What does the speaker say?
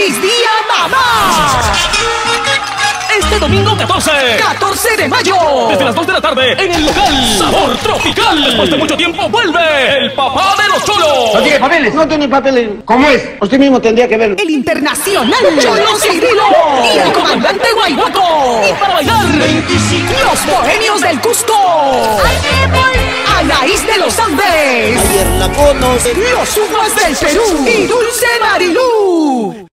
¡Feliz Día Mamá! Este domingo 14 de mayo, desde las 2 de la tarde, en el local Sabor Tropical. Después de mucho tiempo vuelve el papá de los cholos. ¿No tiene papeles? No tiene papeles. ¿Cómo es? Usted mismo tendría que verlo. El internacional Cholo Cirilo y el comandante Guayboco. Y para bailar, 25 los bohemios del Cusco. Anaís de los Andes. Ayer la conocí. Los Uvas del Perú y Dulce Marilú.